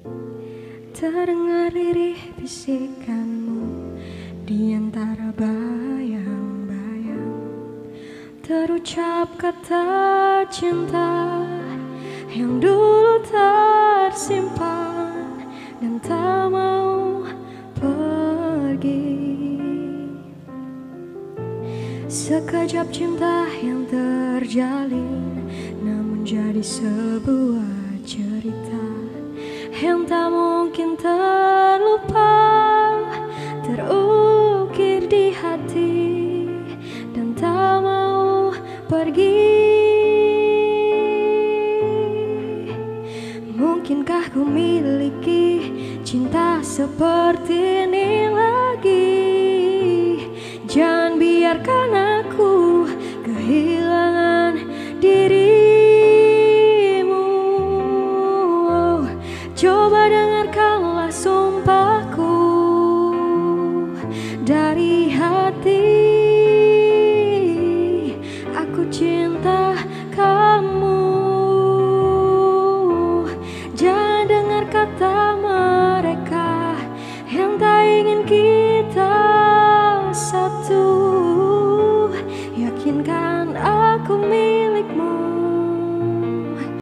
Terdengar lirih bisikanmu di antara bayang-bayang. Terucap kata cinta yang dulu tersimpan dan tak mau pergi. Sekejap cinta yang terjalin, namun jadi sebuah cerita yang tak mungkin terlupa, terukir di hati dan tak mau pergi. Mungkinkah ku miliki cinta seperti ini lagi? Jangan biarkan